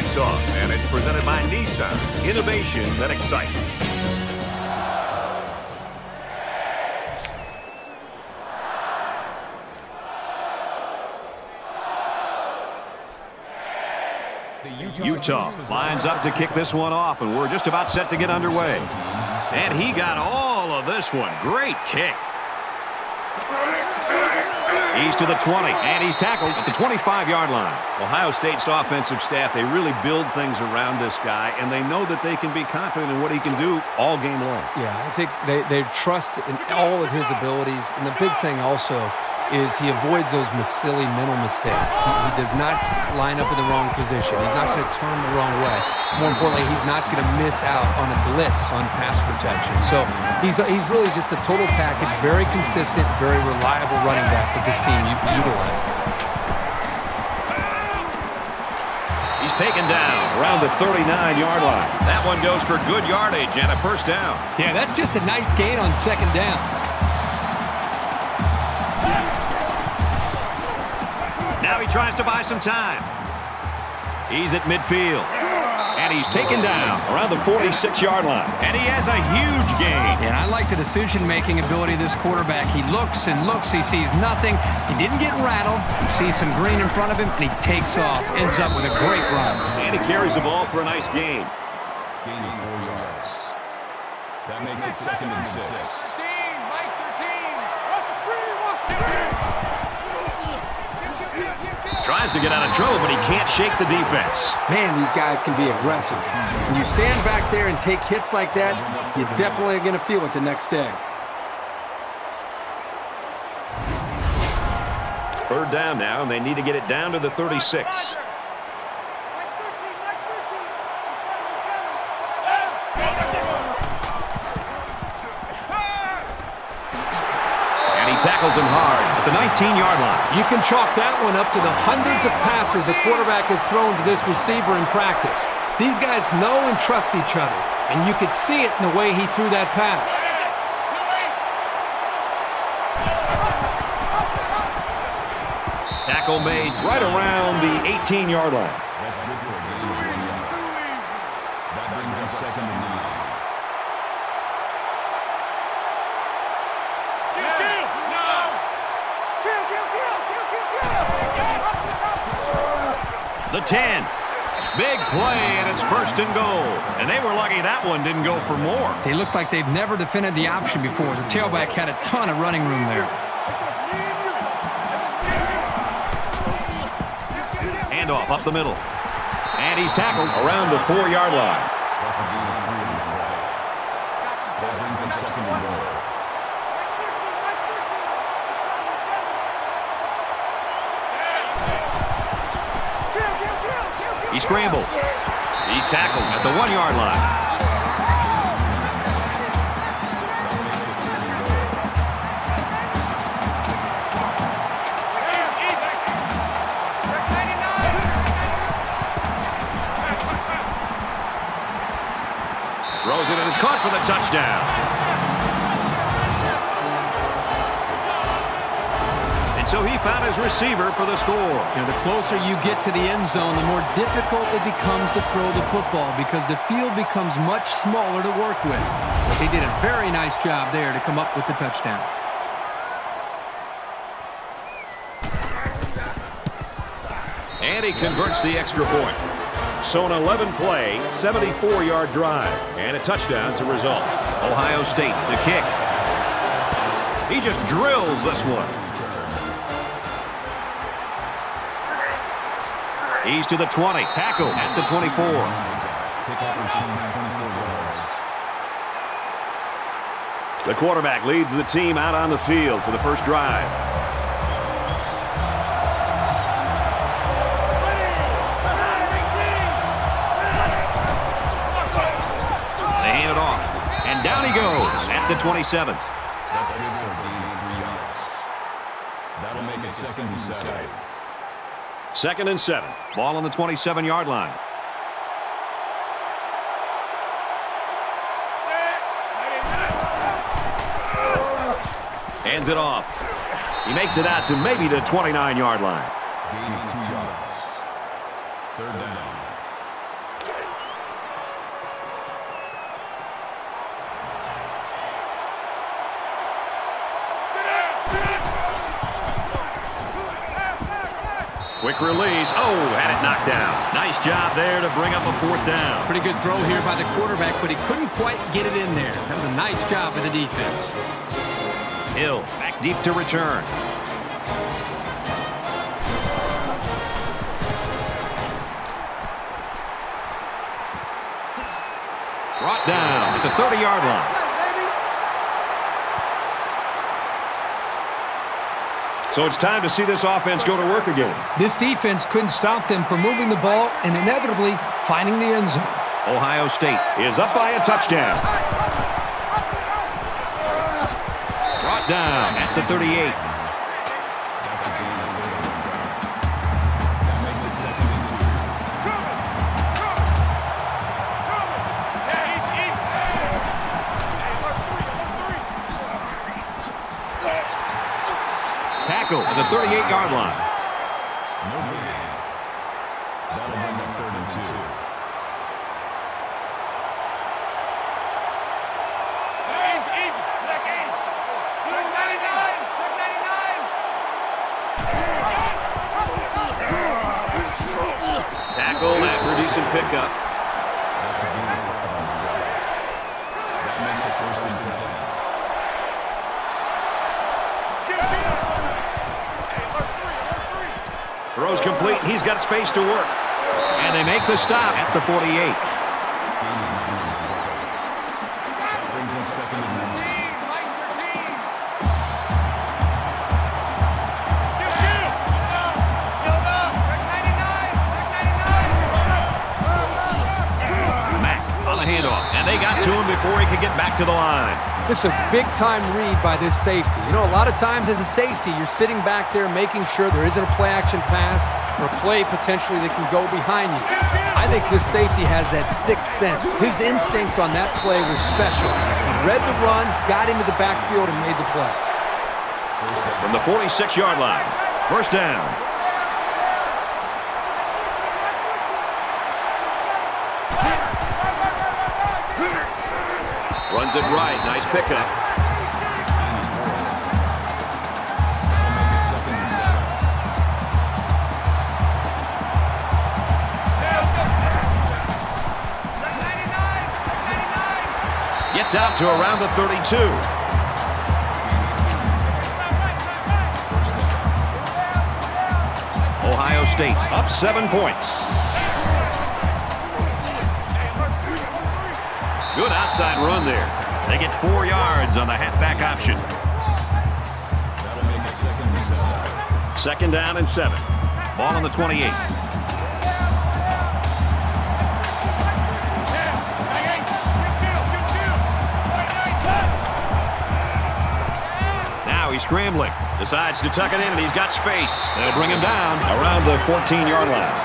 Toss, and it's presented by Nissan. Innovation that excites. Utah lines up to kick this one off, and we're just about set to get underway. And he got all of this one. Great kick. He's to the 20, and he's tackled at the 25-yard line. Ohio State's offensive staff, they really build things around this guy, and they know that they can be confident in what he can do all game long. Yeah, I think they trust in all of his abilities, and the big thing also is he avoids those silly mental mistakes. He does not line up in the wrong position. He's not going to turn the wrong way. More importantly, he's not going to miss out on a blitz on pass protection. So he's really just the total package, very consistent, very reliable running back that this team utilizes. He's taken down around the 39-yard line. That one goes for good yardage and a first down. Yeah, that's just a nice gain on second down. Now he tries to buy some time. He's at midfield. And he's taken down around the 46-yard line. And he has a huge gain. And I like the decision-making ability of this quarterback. He looks and looks. He sees nothing. He didn't get rattled. He sees some green in front of him, and he takes off. Ends up with a great run. And he carries the ball for a nice gain. Gaining 4 yards. That makes it 2nd and 6. Tries to get out of trouble, but he can't shake the defense. Man, these guys can be aggressive. When you stand back there and take hits like that, you're definitely going to feel it the next day. Third down now, and they need to get it down to the 36. Tackles him hard at the 19-yard line. You can chalk that one up to the hundreds of passes the quarterback has thrown to this receiver in practice. These guys know and trust each other, and you could see it in the way he threw that pass. Tackle made right around the 18-yard line. That's good for a gain of 1 yard. That brings up 2nd and 9. The 10th. Big play, and it's 1st and goal. And they were lucky that one didn't go for more. They look like they've never defended the option before. The tailback had a ton of running room there. Handoff up the middle. And he's tackled around the 4-yard line. That's a gain of 3 on the play. That brings him 2nd and goal. He scrambled. He's tackled at the 1-yard line. Throws it and it's caught for the touchdown. So he found his receiver for the score. You know, the closer you get to the end zone, the more difficult it becomes to throw the football because the field becomes much smaller to work with. But they did a very nice job there to come up with the touchdown. And he converts the extra point. So an 11-play, 74-yard drive, and a touchdown to result. Ohio State to kick. He just drills this one. He's to the 20. Tackle at the 24. The quarterback leads the team out on the field for the first drive. They hand it off. And down he goes at the 27. That's good for a gain of 3 yards. That'll make it 2nd and 7. 2nd and 7. Ball on the 27-yard line. Hands it off. He makes it out to maybe the 29-yard line. Gain of 2 yards. 3rd down. Quick release. Oh, had it knocked down. Nice job there to bring up a 4th down. Pretty good throw here by the quarterback, but he couldn't quite get it in there. That was a nice job by the defense. Hill back deep to return. Brought down at the 30-yard line. So it's time to see this offense go to work again. This defense couldn't stop them from moving the ball and inevitably finding the end zone. Ohio State is up by a touchdown. Brought down at the 38. That makes it 2nd and 2. Tackle at the 38-yard line. No gain. That'll bring up 3rd and 2. Tackle after decent pickup. That's a gain of 11. That makes it 1st and 10. Throws complete. He's got space to work. And they make the stop at the 48. That brings us 2nd and 9. Mack on the handoff. And they got to him before he could get back to the line. This is a big-time read by this safety. You know, a lot of times as a safety, you're sitting back there making sure there isn't a play-action pass or a play potentially that can go behind you. I think this safety has that sixth sense. His instincts on that play were special. He read the run, got into the backfield, and made the play. From the 46-yard line, 1st down. Runs it right. Nice pickup. Gets out to around the 32. Ohio State up 7 points. Good outside run there. They get 4 yards on the halfback option. That'll make it 2nd and 7. 2nd down and 7. Ball on the 28. Now he's scrambling. Decides to tuck it in, and he's got space. They'll bring him down around the 14-yard line.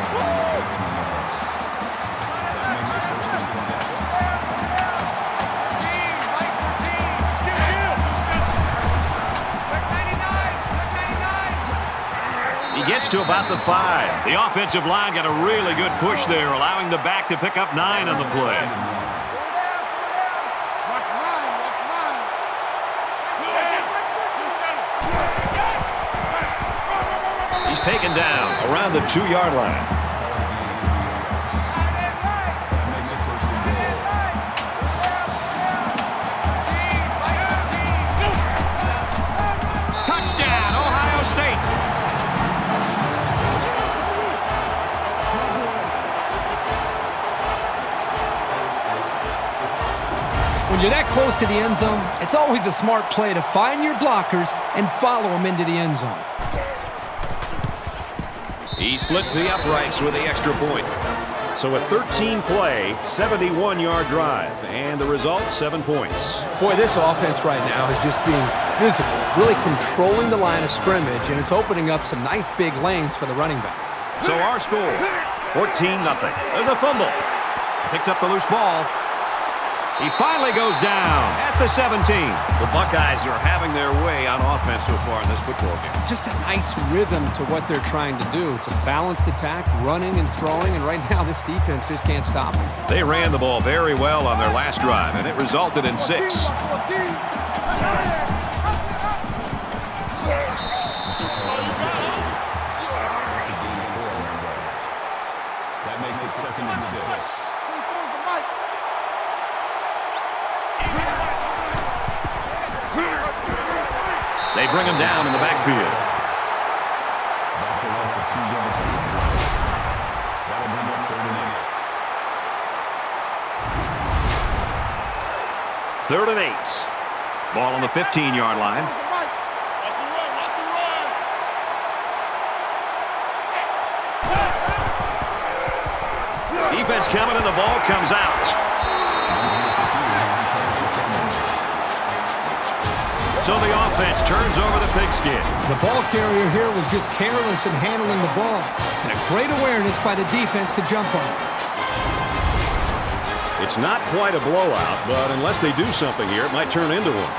Gets to about the 5. The offensive line got a really good push there, allowing the back to pick up 9 on the play. He's taken down around the 2-yard line. Touchdown, Ohio State. When you're that close to the end zone, it's always a smart play to find your blockers and follow them into the end zone. He splits the uprights with the extra point. So a 13-play, 71-yard drive. And the result, 7 points. Boy, this offense right now is just being physical, really controlling the line of scrimmage, and it's opening up some nice big lanes for the running backs. So our score, 14-0. There's a fumble. Picks up the loose ball. He finally goes down at the 17. The Buckeyes are having their way on offense so far in this football game. Just a nice rhythm to what they're trying to do. It's a balanced attack, running and throwing, and right now this defense just can't stop them. They ran the ball very well on their last drive, and it resulted in 6. second and 6. They bring him down in the backfield. That says us a 2 yards on the play. That'll bring up 3rd and 8. 3rd and 8. Ball on the 15-yard line. Defense coming and the ball comes out. So the offense turns over the pigskin. The ball carrier here was just careless in handling the ball. And a great awareness by the defense to jump on it. It's not quite a blowout, but unless they do something here, it might turn into one.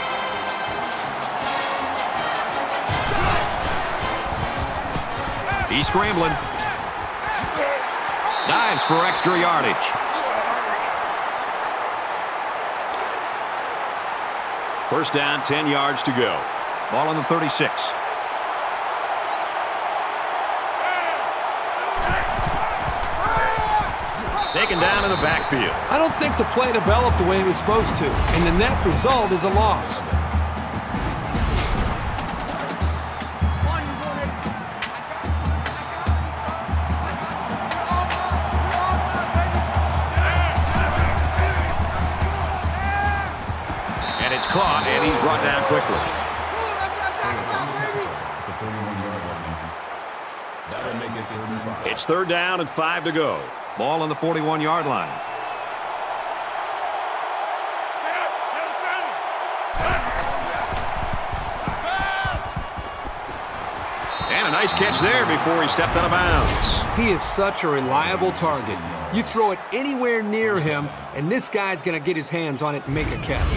He's scrambling. Dives for extra yardage. First down, 10 yards to go. Ball on the 36. Taken down in the backfield. I don't think the play developed the way it was supposed to, and the net result is a loss. And it's caught, and he's brought down quickly. It's 3rd down and 5 to go. Ball on the 41-yard line. And a nice catch there before he stepped out of bounds. He is such a reliable target. You throw it anywhere near him, and this guy's going to get his hands on it and make a catch.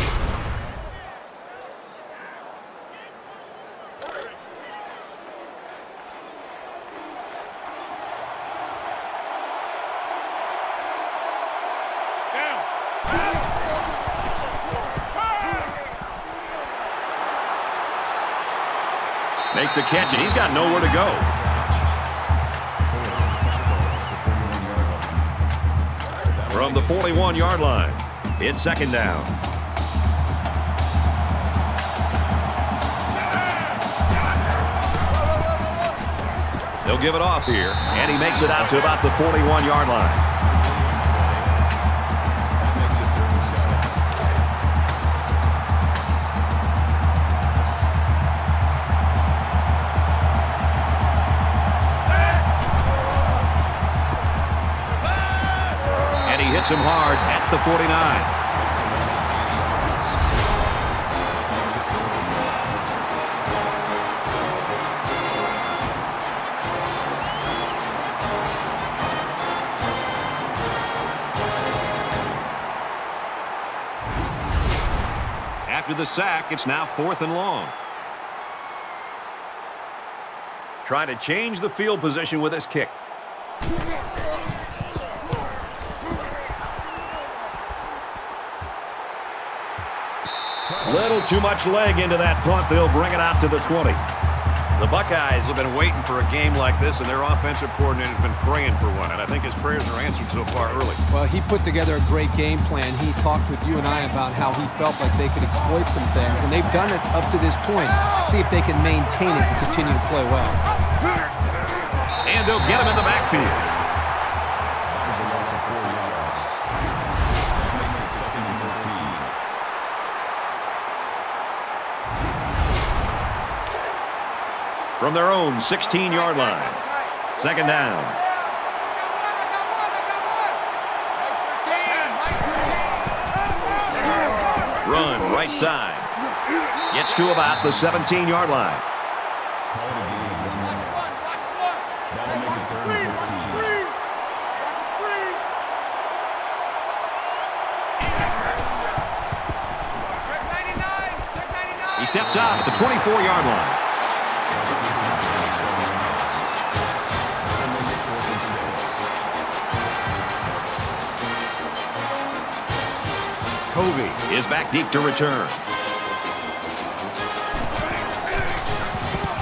Makes a catch, and he's got nowhere to go. From the 41-yard line, it's 2nd down. They'll give it off here, and he makes it out to about the 41-yard line. Hits him hard at the 49. After the sack, it's now 4th and long. Trying to change the field position with this kick. Little too much leg into that punt. They'll bring it out to the 20. The Buckeyes have been waiting for a game like this, and their offensive coordinator has been praying for one, and I think his prayers are answered so far early. Well, he put together a great game plan. He talked with you and I about how he felt like they could exploit some things, and they've done it up to this point. See if they can maintain it and continue to play well. And they'll get him in the backfield. That was a loss of 4 yards. That makes it 2nd and 13. From their own 16-yard line. 2nd down. Run right side. Gets to about the 17-yard line. That'll make it 3rd and 15. He steps out at the 24-yard line. Covey is back deep to return.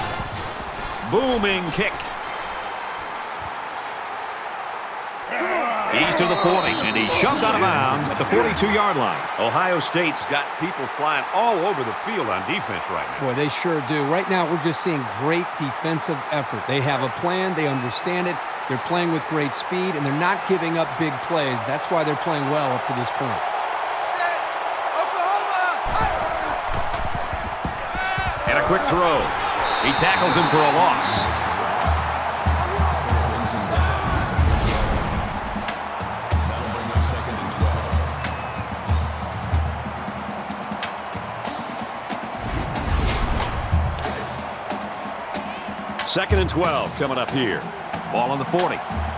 Booming kick. He's to the 40, and he's shoved out of bounds at the 42-yard line. Ohio State's got people flying all over the field on defense right now. Boy, they sure do. Right now, we're just seeing great defensive effort. They have a plan. They understand it. They're playing with great speed, and they're not giving up big plays. That's why they're playing well up to this point. And a quick throw. He tackles him for a loss. Second and 12 coming up here. Ball on the 40.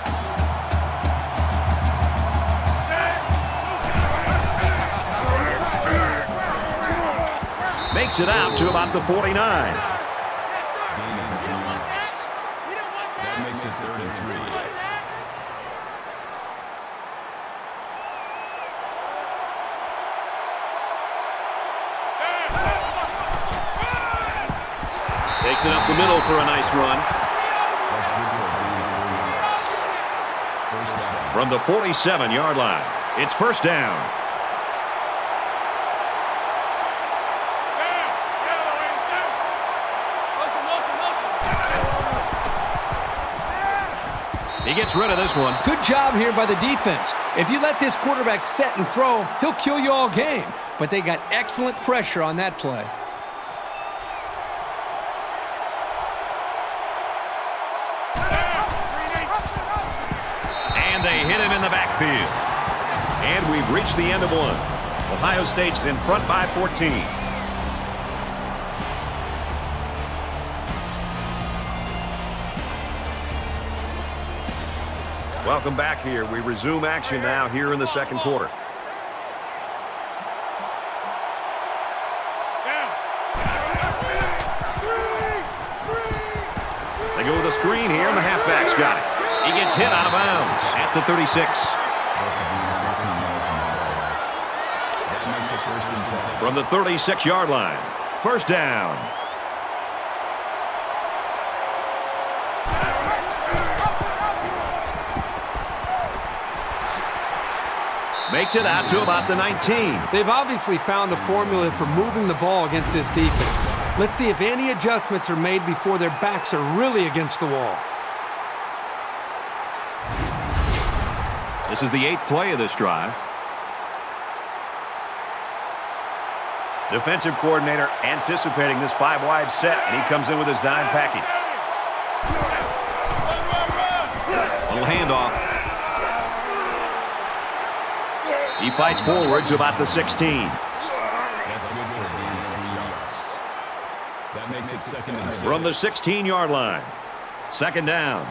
Makes it out to about the 49. That makes it 3rd and 3. Takes it up the middle for a nice run. From the 47-yard line, it's first down. He gets rid of this one. Good job here by the defense. If you let this quarterback set and throw, he'll kill you all game. But they got excellent pressure on that play. And they hit him in the backfield. And we've reached the end of one. Ohio State's in front by 14. Welcome back here. We resume action now here in the second quarter. They go with a screen here, and the halfback's got it. He gets hit out of bounds at the 36. From the 36-yard line, first down. Makes it out to about the 19. They've obviously found a formula for moving the ball against this defense. Let's see if any adjustments are made before their backs are really against the wall. This is the 8th play of this drive. Defensive coordinator anticipating this 5-wide set, and he comes in with his dime package. Little handoff. He fights forward to about the 16. That's good for a gain of 3 yards. That makes it 2nd and 6. From the 16-yard line, second down.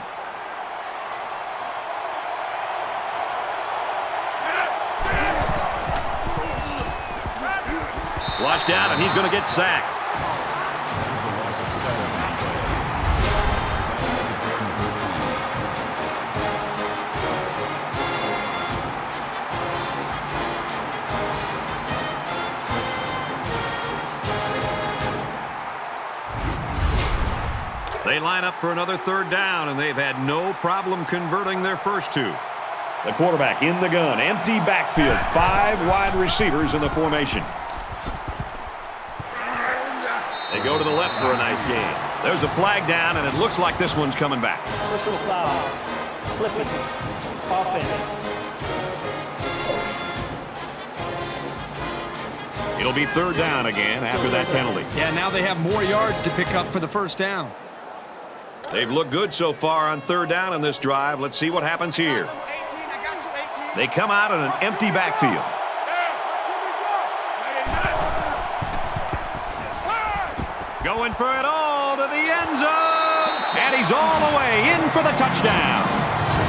Watched out, and he's going to get sacked. There's a loss of 7. They line up for another third down, and they've had no problem converting their first two. The quarterback in the gun, empty backfield, 5 wide receivers in the formation. They go to the left for a nice gain. There's a flag down, and it looks like this one's coming back. Personal foul. Flipping. Offense. It'll be third down again after that penalty. Yeah, now they have more yards to pick up for the first down. They've looked good so far on third down in this drive. Let's see what happens here. They come out in an empty backfield. Going for it all to the end zone. And he's all the way in for the touchdown.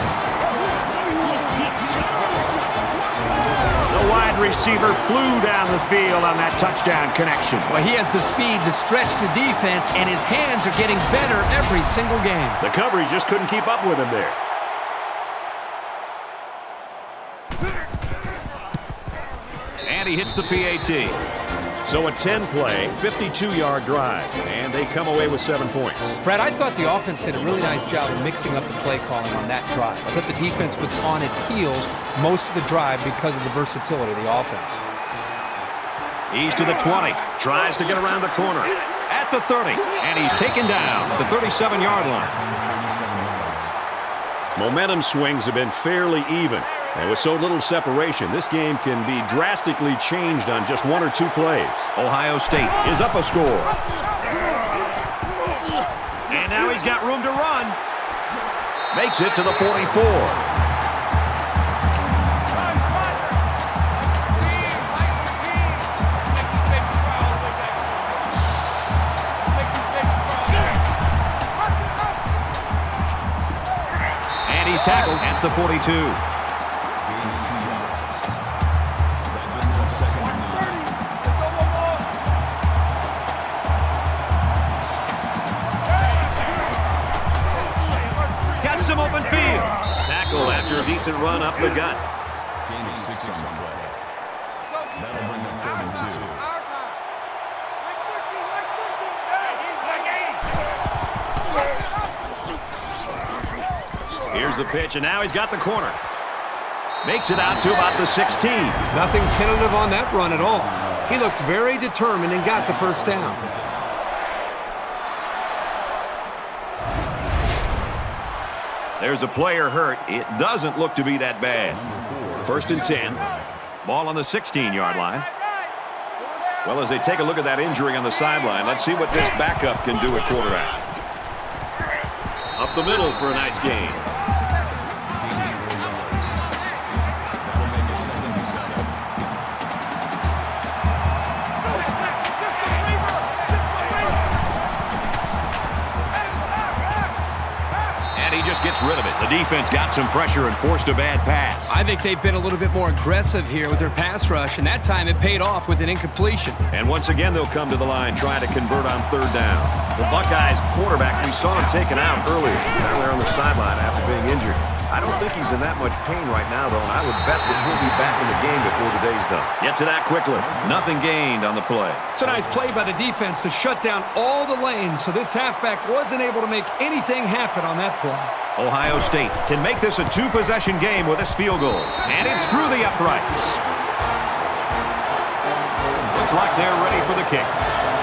The wide receiver flew down the field on that touchdown connection. Well, he has the speed to stretch the defense, and his hands are getting better every single game. The coverage just couldn't keep up with him there. And he hits the PAT. So a 10-play, 52-yard drive, and they come away with 7 points. Brad, I thought the offense did a really nice job of mixing up the play calling on that drive. I thought the defense was on its heels most of the drive because of the versatility of the offense. He's to the 20, tries to get around the corner. At the 30, and he's taken down at the 37-yard line. Momentum swings have been fairly even. And with so little separation, this game can be drastically changed on just 1 or 2 plays. Ohio State is up a score. And now he's got room to run. Makes it to the 44. And he's tackled at the 42. Some open field. Tackle after a decent run up the gut. Gain of 6 on the play. That'll bring up 32. Here's the pitch, and now he's got the corner. Makes it out to about the 16. Nothing tentative on that run at all. He looked very determined and got the first down. There's a player hurt. It doesn't look to be that bad. 1st and 10. Ball on the 16-yard line. Well, as they take a look at that injury on the sideline, let's see what this backup can do at quarterback. Up the middle for a nice gain. Gets rid of it. The defense got some pressure and forced a bad pass. I think they've been a little bit more aggressive here with their pass rush, and that time it paid off with an incompletion. And once again, they'll come to the line, try to convert on 3rd down. The Buckeyes quarterback, we saw him taken out earlier. Down there on the sideline after being injured. I don't think he's in that much pain right now, though, and I would bet that he'll be back in the game before the day's done. Gets it out quickly. Nothing gained on the play. It's a nice play by the defense to shut down all the lanes, so this halfback wasn't able to make anything happen on that play. Ohio State can make this a 2-possession game with this field goal. And it's through the uprights. Looks like they're ready for the kick.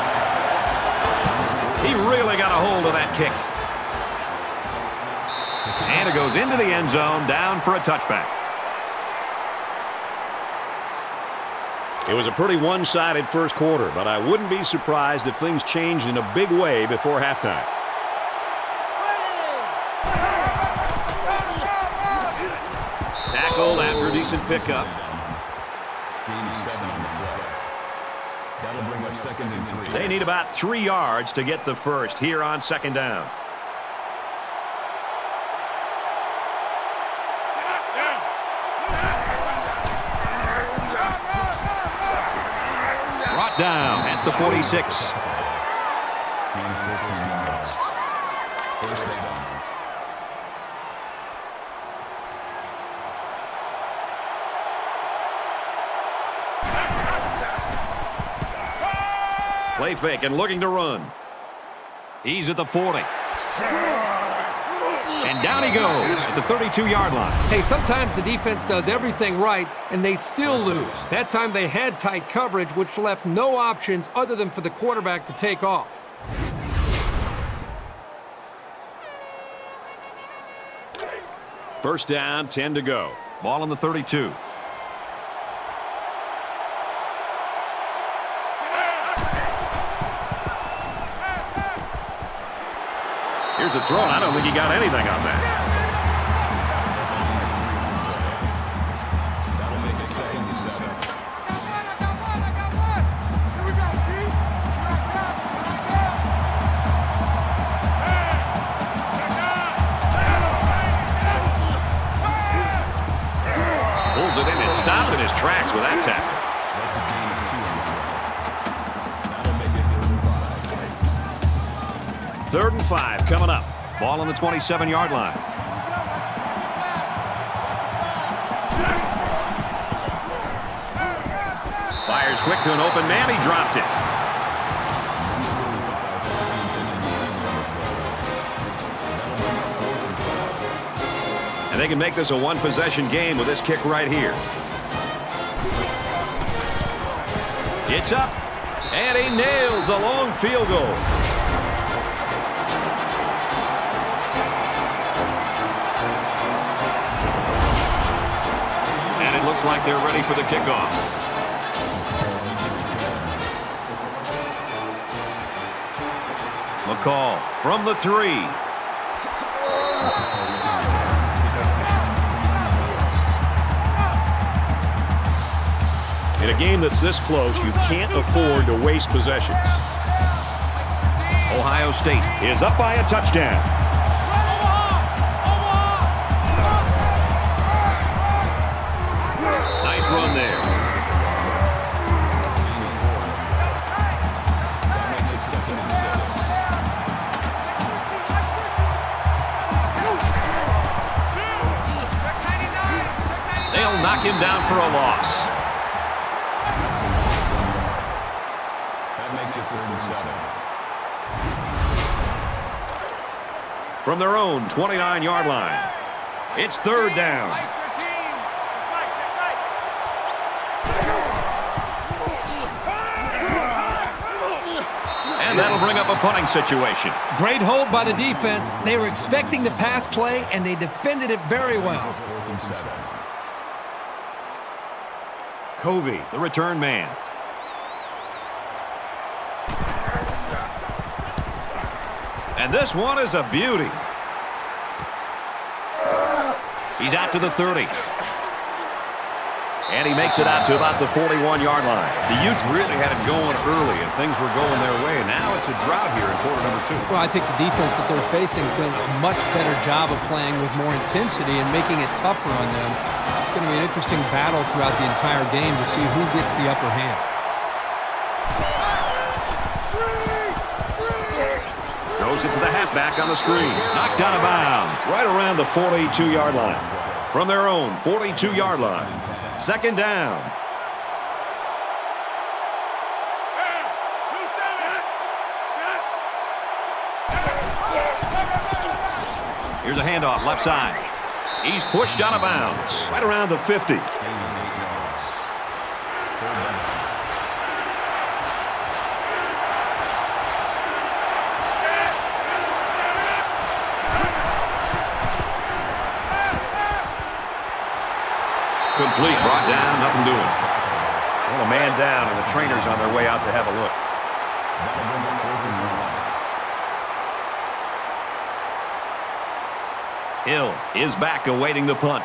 He really got a hold of that kick. And it goes into the end zone, down for a touchback. It was a pretty one-sided first quarter, but I wouldn't be surprised if things changed in a big way before halftime. Tackled after a decent pickup. Gain of 7 on the play. That'll bring up 2nd and 3. They need about 3 yards to get the first here on 2nd down. Brought down at the 46. Gain of 14 yards. 1st down. Play fake and looking to run. He's at the 40. And down he goes at the 32-yard line. Hey, sometimes the defense does everything right, and they still lose. That time they had tight coverage, which left no options other than for the quarterback to take off. First down, 10 to go. Ball on the 32. Here's a throw. I don't think he got anything on that. That'll make it 2nd and 7. Pulls it in and stopped in his tracks with that tackle. That's a gain of 2 on the play. That'll make it 3rd and 5 coming up. Ball on the 27-yard line. Fires quick back to an open man. He dropped it. And they can make this a one-possession game with this kick right here. It's up, and he nails the long field goal. And it looks like they're ready for the kickoff. McCall from the 3. In a game that's this close, you can't afford to waste possessions. Ohio State is up by a touchdown. Nice run there. They'll knock him down for a loss. From their own 29-yard line. It's 3rd down. And that'll bring up a punting situation. Great hold by the defense. They were expecting the pass play, and they defended it very well. Covey, the return man. And this one is a beauty. He's out to the 30. And he makes it out to about the 41-yard line. The Utes really had it going early, and things were going their way. Now it's a drought here in quarter number 2. Well, I think the defense that they're facing has done a much better job of playing with more intensity and making it tougher on them. It's going to be an interesting battle throughout the entire game to see who gets the upper hand. Throws it to the halfback on the screen. Knocked out of bounds right around the 42-yard line. From their own 42-yard line. 2nd down. Here's a handoff left side. He's pushed out of bounds right around the 50. Complete, brought down, nothing doing. Well, a man down, and the trainer's on their way out to have a look. Hill is back awaiting the punt.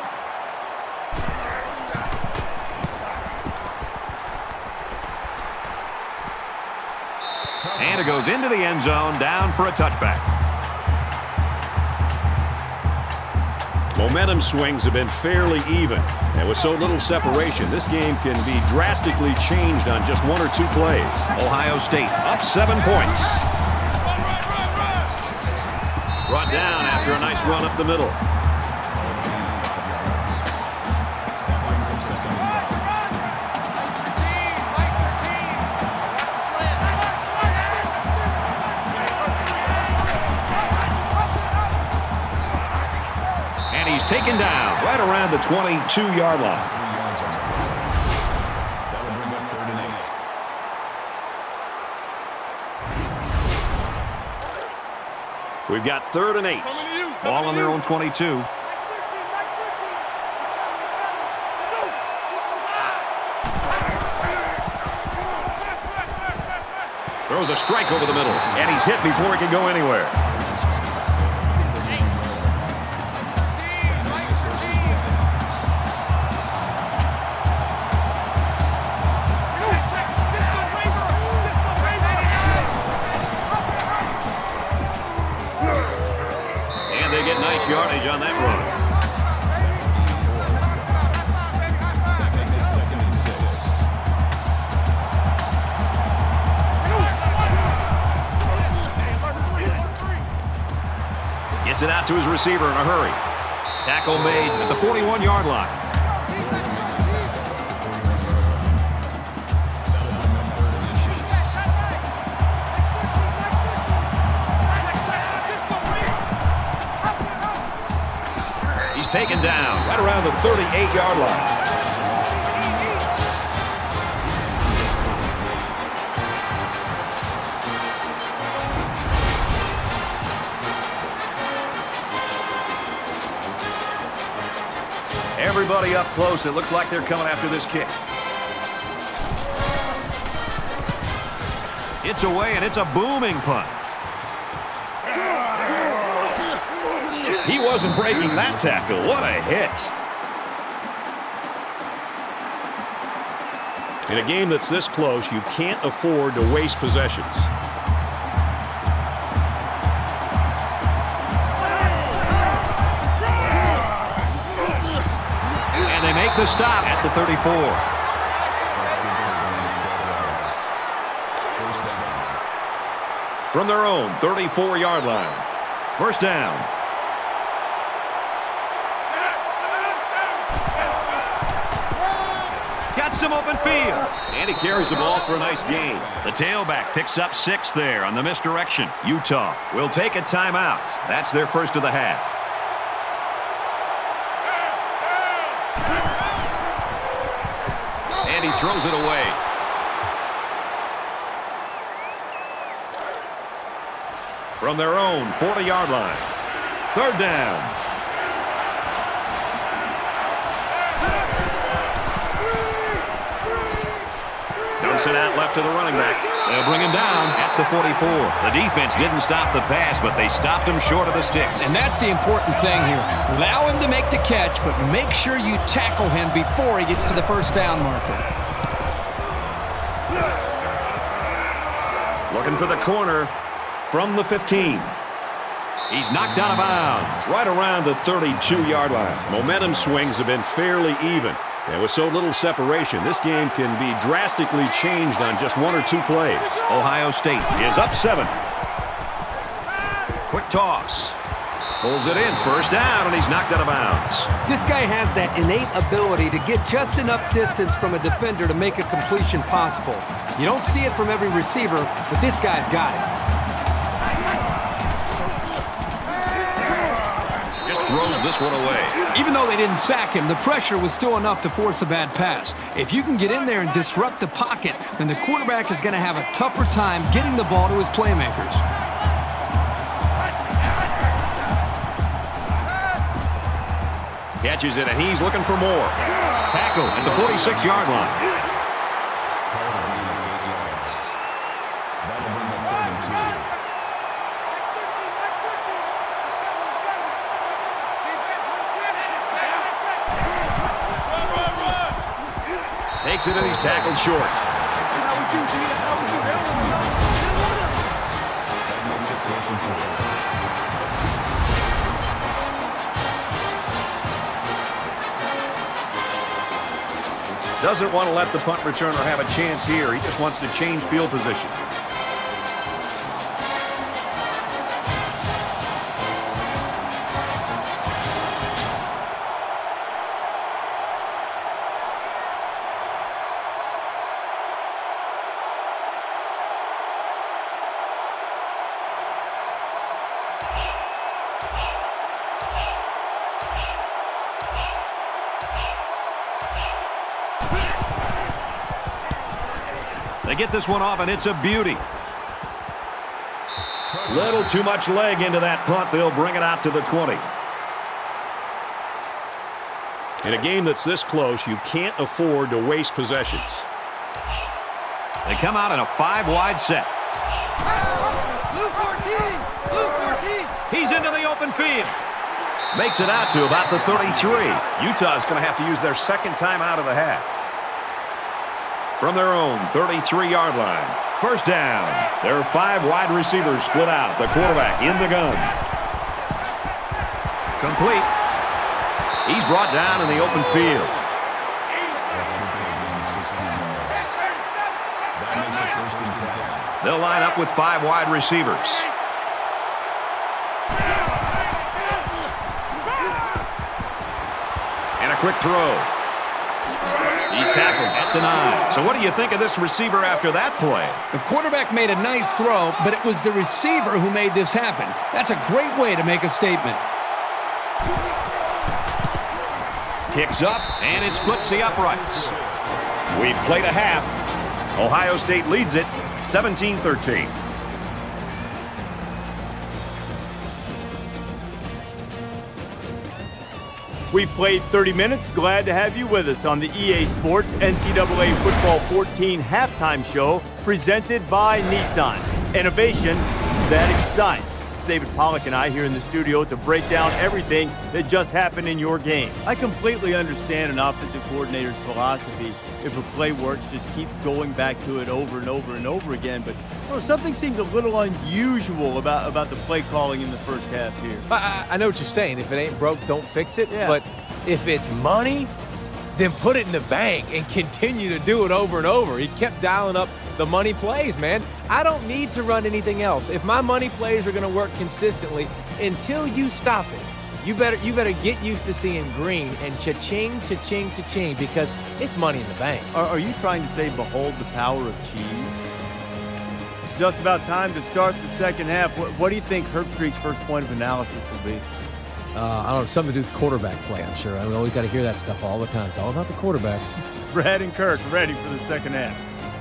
And it goes into the end zone, down for a touchback. Momentum swings have been fairly even. And with so little separation, this game can be drastically changed on just 1 or 2 plays. Ohio State up 7 points. Brought down after a nice run up the middle. And he's taken down right around the 22-yard line. That would bring up 3rd and 8. We've got 3rd and 8. Ball on their own 22. Throws a strike over the middle, and he's hit before he can go anywhere. And they get nice yardage on that run. That makes it 2nd and 6. Gets it out to his receiver in a hurry. Tackle made at the 41-yard line. taken down right around the 38-yard line. Everybody up close. It looks like they're coming after this kick. It's away, and it's a booming punt. He wasn't breaking that tackle. What a hit. In a game that's this close, you can't afford to waste possessions. And they make the stop at the 34. From their own 34-yard line. First down. Got some open field. And he carries the ball for a nice gain. The tailback picks up 6 there on the misdirection. Utah will take a timeout. That's their first of the half. And he throws it away. From their own 40-yard line. Third down. Dumps it out left to the running back. They'll bring him down at the 44. The defense didn't stop the pass, but they stopped him short of the sticks. And that's the important thing here. Allow him to make the catch, but make sure you tackle him before he gets to the first down marker. Looking for the corner. From the 15. He's knocked out of bounds right around the 32-yard line. Momentum swings have been fairly even. And with so little separation, this game can be drastically changed on just 1 or 2 plays. Ohio State is up 7. Quick toss. Pulls it in. First down, and he's knocked out of bounds. This guy has that innate ability to get just enough distance from a defender to make a completion possible. You don't see it from every receiver, but this guy's got it. Throws this one away. Even though they didn't sack him, the pressure was still enough to force a bad pass. If you can get in there and disrupt the pocket, then the quarterback is going to have a tougher time getting the ball to his playmakers. Catches it, and he's looking for more. Tackle at the 46-yard line. Takes it, and he's tackled short. Doesn't want to let the punt returner have a chance here. He just wants to change field position. They get this one off, and it's a beauty. Little too much leg into that punt. They'll bring it out to the 20. In a game that's this close, you can't afford to waste possessions. They come out in a 5-wide set. Blue 14! Blue 14! He's into the open field. Makes it out to about the 33. Utah's going to have to use their second time out of the half. From their own 33-yard line. First down. There are 5 wide receivers split out. The quarterback in the gun. Complete. He's brought down in the open field. They'll line up with 5 wide receivers. And a quick throw. He's tackled at the 9. So what do you think of this receiver after that play? The quarterback made a nice throw, but it was the receiver who made this happen. That's a great way to make a statement. Kicks up, and it splits the uprights. We've played a half. Ohio State leads it 17-13. We've played 30 minutes. Glad to have you with us on the EA Sports NCAA Football 14 halftime show presented by Nissan. Innovation that excites. David Pollack and I here in the studio to break down everything that just happened in your game. I completely understand an offensive coordinator's philosophy. If a play works, just keep going back to it over and over and over again. But something seems a little unusual about the play calling in the first half here. I know what you're saying. If it ain't broke, don't fix it. Yeah. But if it's money, then put it in the bank and continue to do it over and over. He kept dialing up the money plays, man. I don't need to run anything else. If my money plays are going to work consistently, until you stop it, you better get used to seeing green and cha-ching, cha-ching, cha-ching, because it's money in the bank. Are you trying to say behold the power of cheese? Just about time to start the second half. What do you think Herbstreit's first point of analysis will be? I don't know, something to do with quarterback play, I'm sure. We always got to hear that stuff all the time. It's all about the quarterbacks. Brad and Kirk ready for the second half.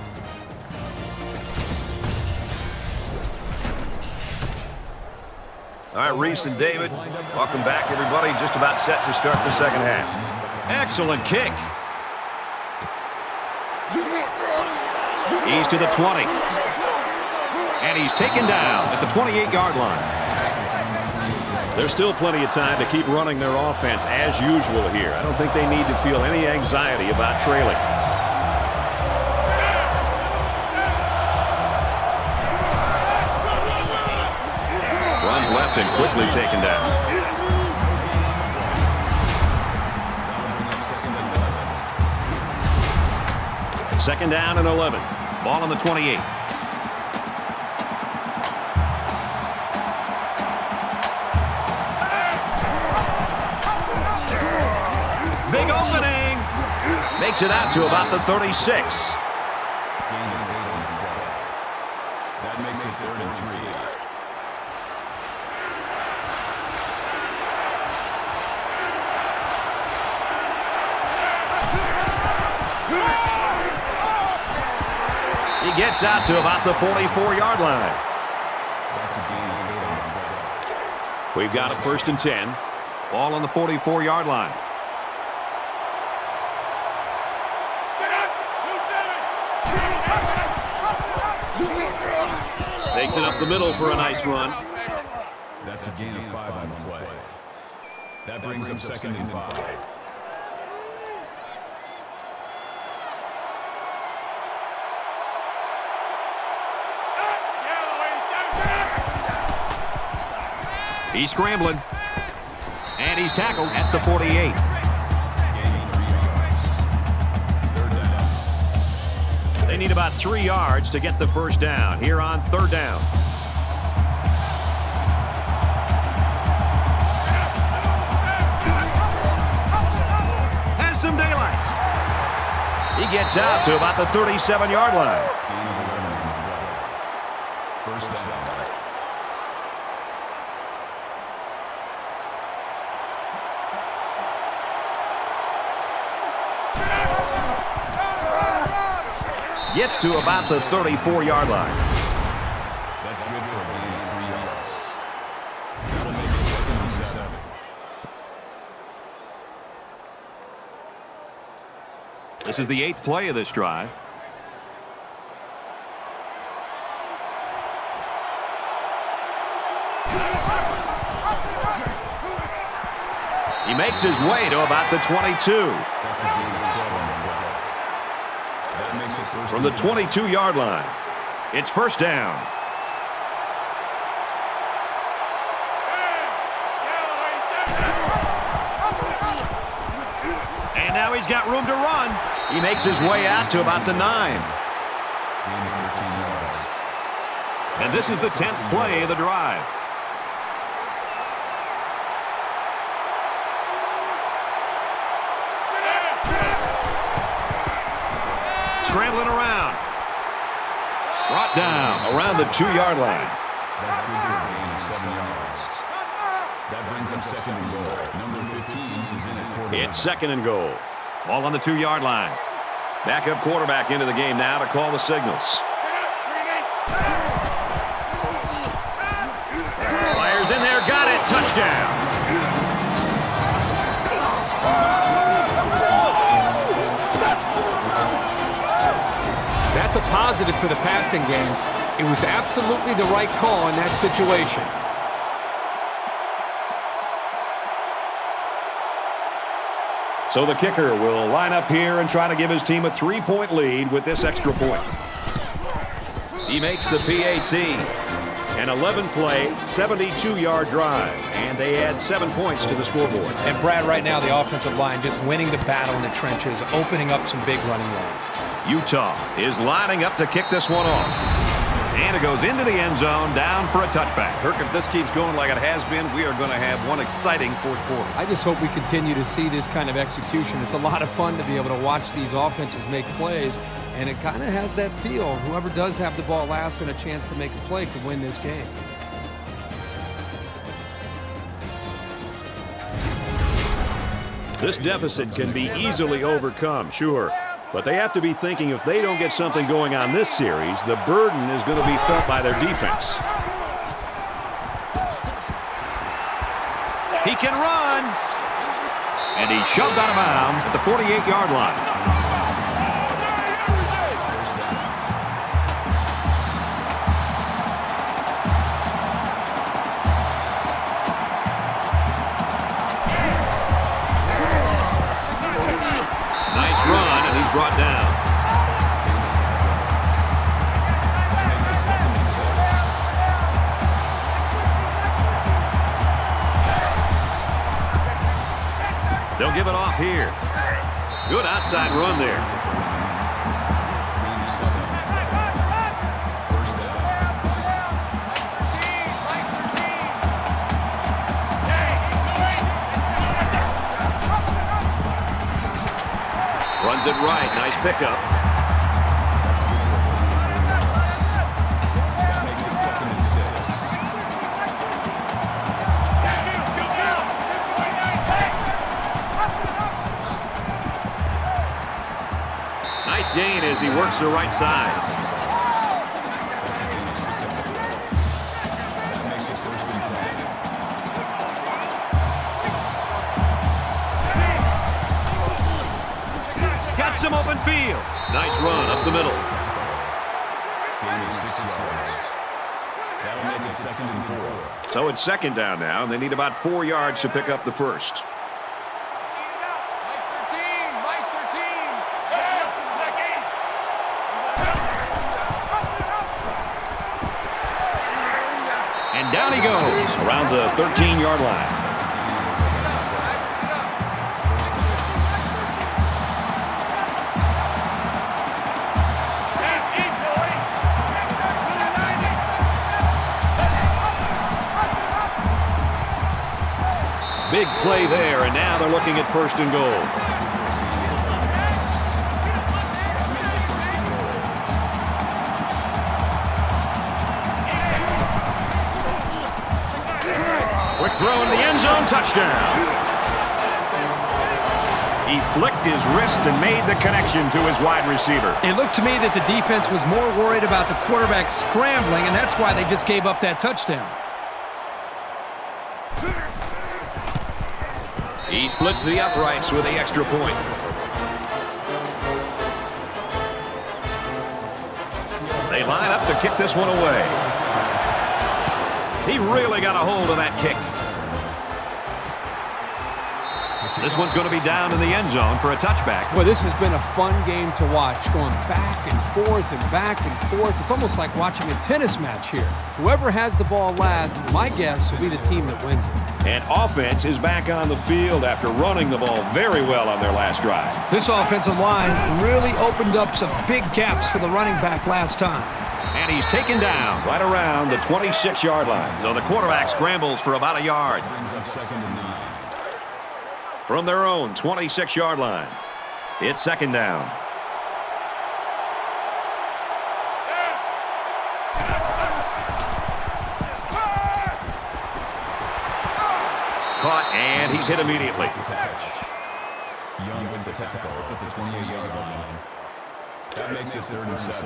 All right, Reese and David, welcome back, everybody. Just about set to start the second half. Excellent kick. He's to the 20. And he's taken down at the 28-yard line. There's still plenty of time to keep running their offense as usual here. I don't think they need to feel any anxiety about trailing. Runs left and quickly taken down. Second down and 11. Ball on the 28. Big opening. Makes it out to about the 36. That makes it 3rd and 3. He gets out to about the 44-yard line. We've got a 1st and 10. Ball on the 44-yard line. Takes it up the middle for a nice run. That's a gain of 5 on the play. That brings up 2nd and 5. He's scrambling. And he's tackled at the 48. They need about 3 yards to get the first down here on 3rd down. Has some daylight. He gets out to about the 37-yard line. First down. Gets to about the 34-yard line. That's good for a gain of 3 yards. That'll make it 2nd and 7. This is the 8th play of this drive. He makes his way to about the 22. That's a gain of 12 on the play. That makes it 1st From the 22-yard line, it's 1st down. And now he's got room to run. He makes his way out to about the 9. gain of 13 yards. And this is the 10th play of the drive. Scrambling around. Brought down around the 2-yard line. That's good for a gain of 7 yards. That brings up second and goal. Number 15 is in at quarterback. It's second and goal. Ball on the 2-yard line. Backup quarterback into the game now to call the signals. Fires in there, got it, touchdown. That's a positive for the passing game. It was absolutely the right call in that situation. So the kicker will line up here and try to give his team a 3-point lead with this extra point. He makes the PAT. An 11-play, 72-yard drive, and they add 7 points to the scoreboard. And Brad, right now, the offensive line just winning the battle in the trenches, opening up some big running lanes. Utah is lining up to kick this one off. And it goes into the end zone, down for a touchback. Kirk, if this keeps going like it has been, we are going to have one exciting fourth quarter. I just hope we continue to see this kind of execution. It's a lot of fun to be able to watch these offenses make plays, and it kind of has that feel. Whoever does have the ball last and a chance to make a play could win this game. This deficit can be easily overcome, sure. But they have to be thinking if they don't get something going on this series, the burden is going to be felt by their defense. He can run. And he's shoved out of bounds at the 48-yard line. Brought down. They'll give it off here. Good outside run there. Runs it right. Nice pickup. That makes it 2nd and 6. Nice gain as he works the right side. That makes it 1st and 10. Got some open field. Nice run up the middle. Gain of 6 yards. That'll make it 2nd and 4. So it's second down now, and they need about 4 yards to pick up the first. And down he goes around the 13-yard line. Big play there, and now they're looking at 1st and goal. Quick throw in the end zone, touchdown. He flicked his wrist and made the connection to his wide receiver. It looked to me that the defense was more worried about the quarterback scrambling, and that's why they just gave up that touchdown. He splits the uprights with the extra point. They line up to kick this one away. He really got a hold of that kick. This one's going to be down in the end zone for a touchback. Well, this has been a fun game to watch, going back and forth and back and forth. It's almost like watching a tennis match here. Whoever has the ball last, my guess will be the team that wins it. And offense is back on the field after running the ball very well on their last drive. This offensive line really opened up some big gaps for the running back last time. And he's taken down right around the 26-yard line. So the quarterback scrambles for about a yard. Brings up 2nd and 9. From their own 26-yard line, it's 2nd down. caught, and he's hit immediately. Young with the tackle at the 28-yard line. That makes it 3rd and 7.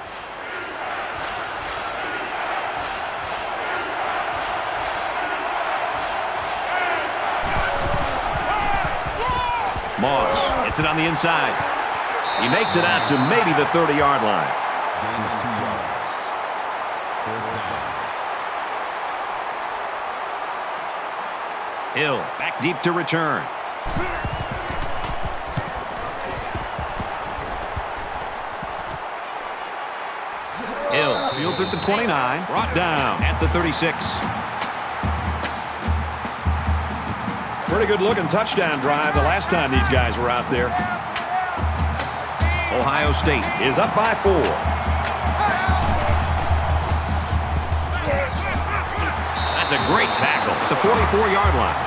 Moss hits it on the inside. He makes it out to maybe the 30-yard line. Gain of 2 yards. 4th down. Hill back deep to return. Hill fields at the 29, brought down at the 36. Pretty good looking touchdown drive the last time these guys were out there. Ohio State is up by 4. That's a great tackle at the 44-yard line.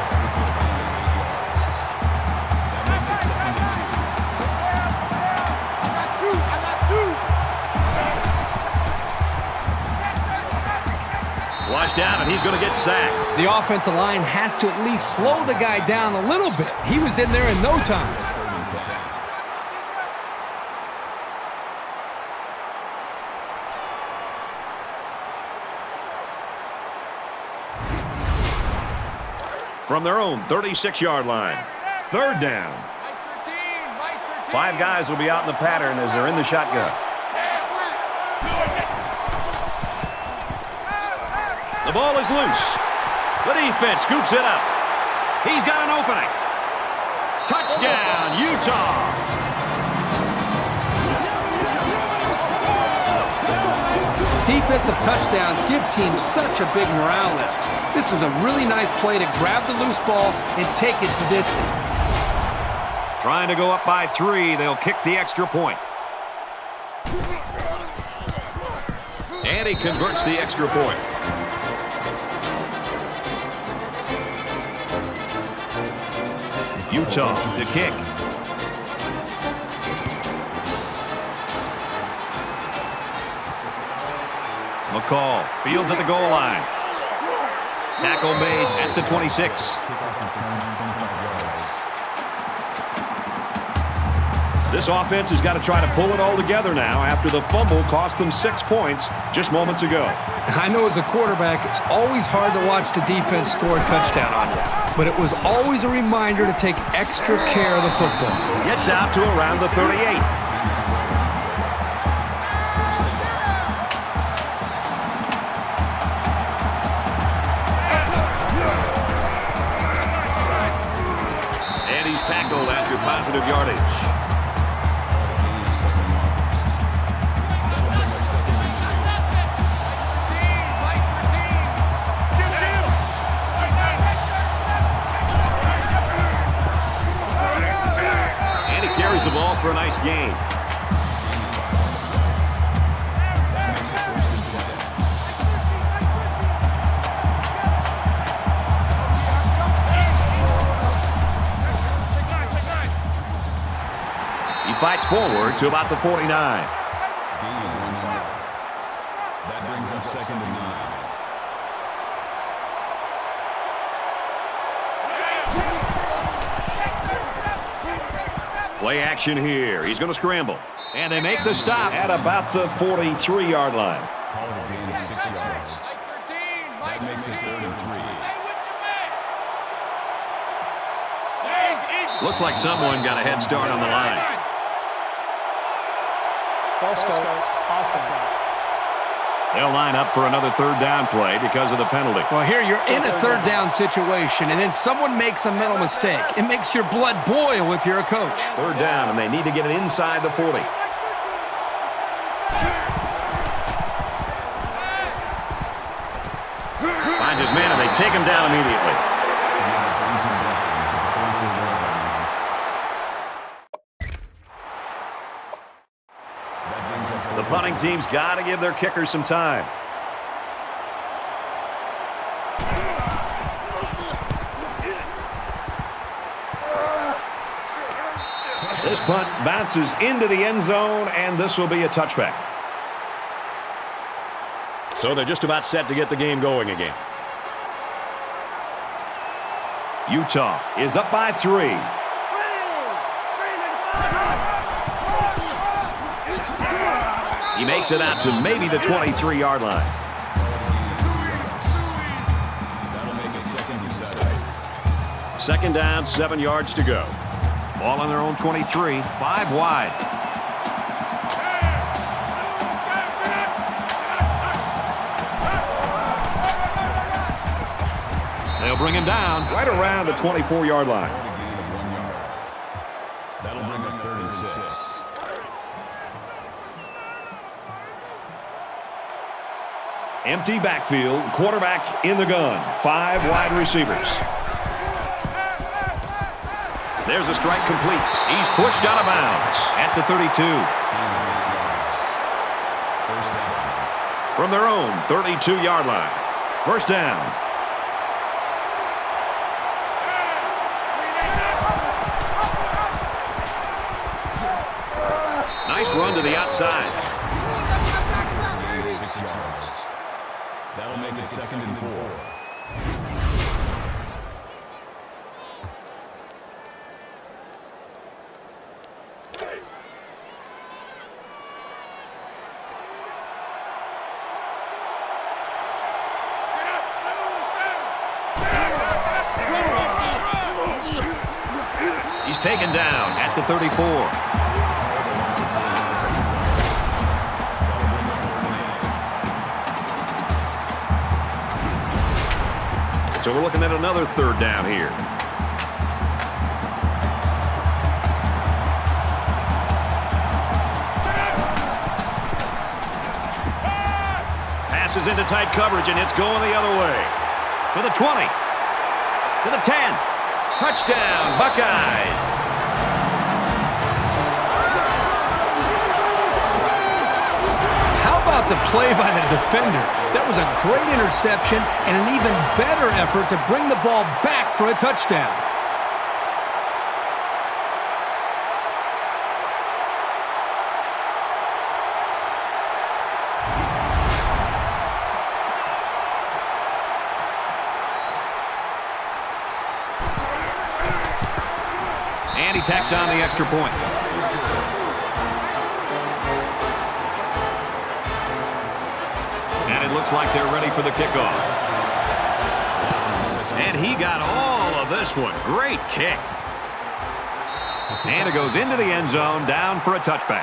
Washed out, and he's going to get sacked. The offensive line has to at least slow the guy down a little bit. He was in there in no time. From their own 36-yard line. 3rd down. 5 guys will be out in the pattern as they're in the shotgun. The ball is loose. The defense scoops it up. He's got an opening. Touchdown, Utah. Defensive touchdowns give teams such a big morale lift. This was a really nice play to grab the loose ball and take it the distance. Trying to go up by 3. They'll kick the extra point. And he converts the extra point. Utah to kick. McCall fields at the goal line. Tackle made at the 26. This offense has got to try to pull it all together now after the fumble cost them 6 points just moments ago. I know as a quarterback, it's always hard to watch the defense score a touchdown on you. But it was always a reminder to take extra care of the football. Gets out to around the 38. And he's tackled after positive yardage. The ball for a nice gain. He fights forward to about the 49. That brings up 2nd and 9. Play action here. He's going to scramble. And they make the stop at about the 43-yard line. Call it a gain of 6 yards. That makes it 3rd and 3. Looks like someone got a head start on the line. False start, offense. They'll line up for another 3rd down play because of the penalty. Well, here you're in a 3rd down situation, and then someone makes a mental mistake. It makes your blood boil if you're a coach. 3rd down, and they need to get it inside the 40. Finds his man, and they take him down immediately. The punting team's got to give their kickers some time. This punt bounces into the end zone, and this will be a touchback. So they're just about set to get the game going again. Utah is up by 3. He makes it out to maybe the 23-yard line. That'll make it 2nd and 7. 2nd down, 7 yards to go. Ball on their own 23, 5 wide. They'll bring him down right around the 24-yard line. That'll bring up 3rd and 6. Empty backfield, quarterback in the gun. 5 wide receivers. There's a strike complete. He's pushed out of bounds at the 32. From their own 32-yard line. 1st down. Nice run to the outside. That'll make it 2nd and 4. He's taken down at the 34. So we're looking at another 3rd down here. Passes into tight coverage, and it's going the other way. To the 20. To the 10. Touchdown, Buckeyes. How about the play by the defender? That was a great interception and an even better effort to bring the ball back for a touchdown. And he tacks on the extra point. And it looks like they're ready for the kickoff. And he got all of this one. Great kick. And it goes into the end zone, down for a touchback.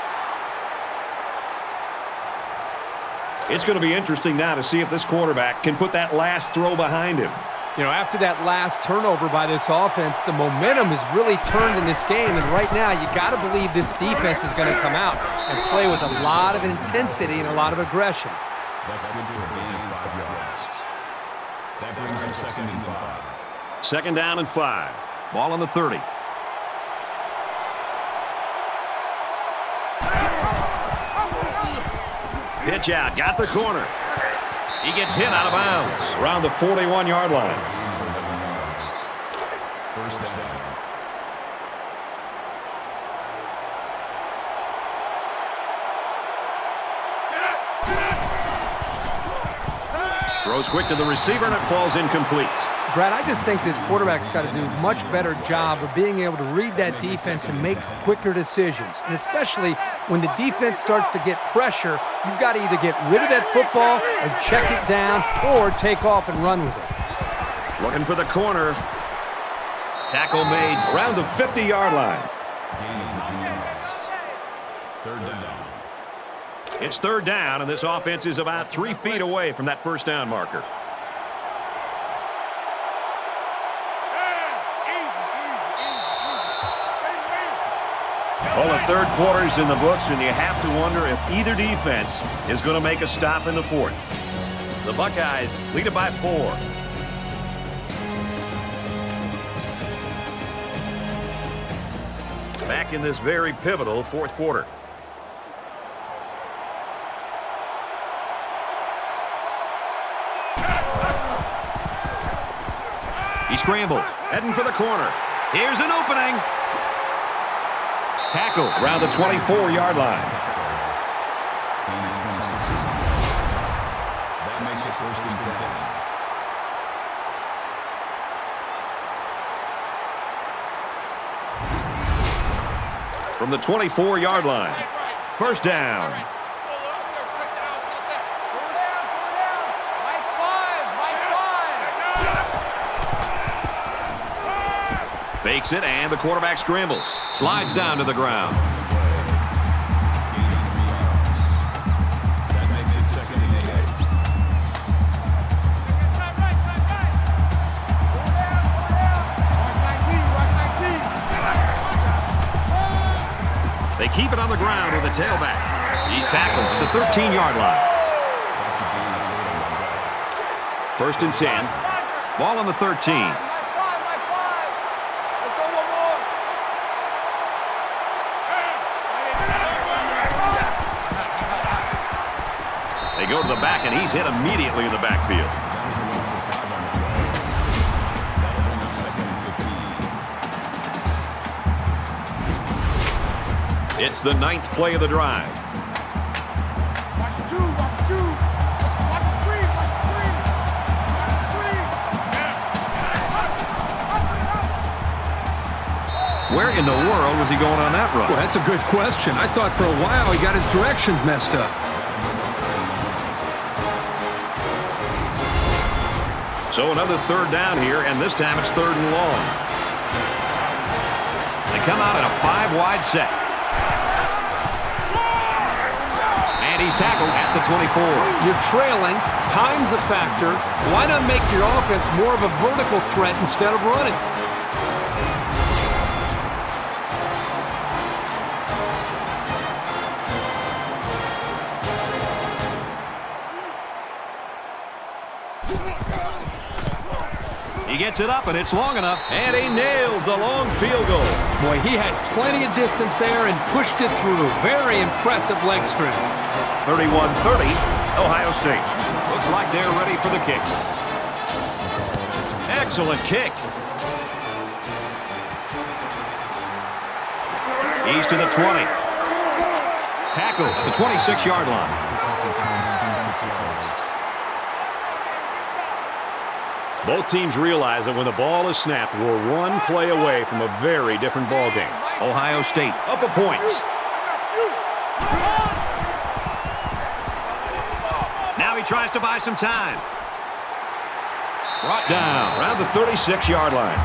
It's going to be interesting now to see if this quarterback can put that last throw behind him. You know, after that last turnover by this offense, the momentum has really turned in this game. And right now, you got to believe this defense is going to come out and play with a lot of intensity and a lot of aggression. That's good for a gain of 5 yards. That brings them 2nd and 5. 2nd down and 5. Ball on the 30. Pitch out. Got the corner. He gets hit out of bounds around the 41-yard line. 1st down. Throws quick to the receiver, and it falls incomplete. Brad, I just think this quarterback's got to do a much better job of being able to read that defense and make quicker decisions. And especially when the defense starts to get pressure, you've got to either get rid of that football and check it down or take off and run with it. Looking for the corner. Tackle made around the 50-yard line. Gain of 9 yards. 3rd down. It's 3rd down, and this offense is about 3 feet away from that 1st down marker. Well, the 3rd quarter's in the books, and you have to wonder if either defense is going to make a stop in the 4th. The Buckeyes lead it by 4. Back in this very pivotal 4th quarter. He scrambled, heading for the corner. Here's an opening. Tackle around the 24-yard line. That makes it 1st and 10. from the 24-yard line. First down. Fakes it, and the quarterback scrambles. Slides down to the ground. That makes it 2nd and 8. They keep it on the ground with the tailback. He's tackled at the 13-yard line. First and 10. Ball on the 13. They go to the back, and he's hit immediately in the backfield. It's the 9th play of the drive. Watch the screen, watch the screen. Where in the world was he going on that run? Well, that's a good question. I thought for a while he got his directions messed up. So another third down here, and this time it's 3rd and long. They come out in a 5-wide set. And he's tackled at the 24. You're trailing. Time's a factor. Why not make your offense more of a vertical threat instead of running? He gets it up, and it's long enough, and he nails the long field goal. Boy, he had plenty of distance there and pushed it through. Very impressive leg strength. 31-30, Ohio State. Looks like they're ready for the kick. Excellent kick. He's to the 20. Tackle at the 26-yard line. Both teams realize that when the ball is snapped, we're one play away from a very different ball game. Ohio State up a point. Now he tries to buy some time. Brought down around the 36-yard line.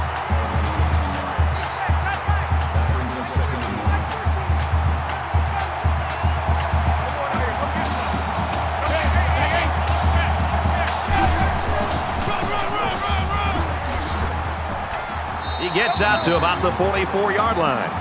He gets out to about the 44-yard line.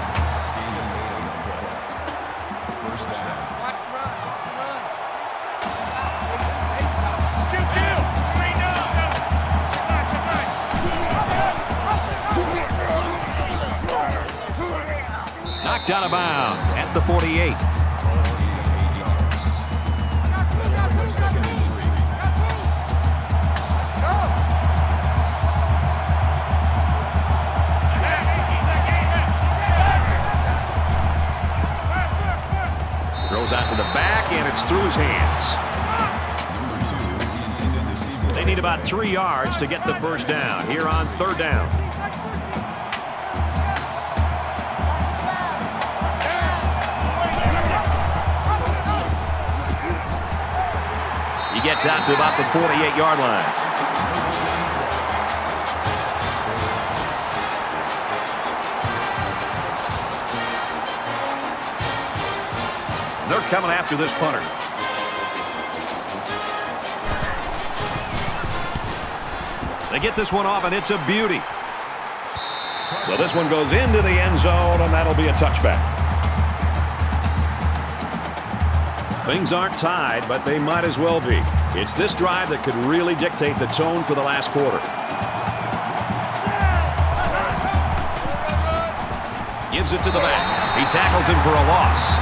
Knocked out of bounds at the 48. Throws out to the back, and it's through his hands. They need about 3 yards to get the first down here on 3rd down. He gets out to about the 48-yard line. They're coming after this punter. They get this one off, and it's a beauty. So this one goes into the end zone, and that'll be a touchback. Things aren't tied, but they might as well be. It's this drive that could really dictate the tone for the last quarter. Gives it to the back. He tackles him for a loss.